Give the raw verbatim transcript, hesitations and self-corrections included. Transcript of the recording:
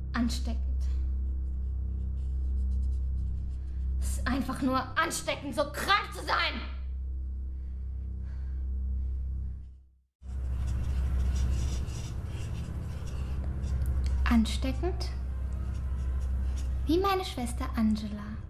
ansteckend. Es ist einfach nur ansteckend, so krank zu sein. Ansteckend? Wie meine Schwester Angela.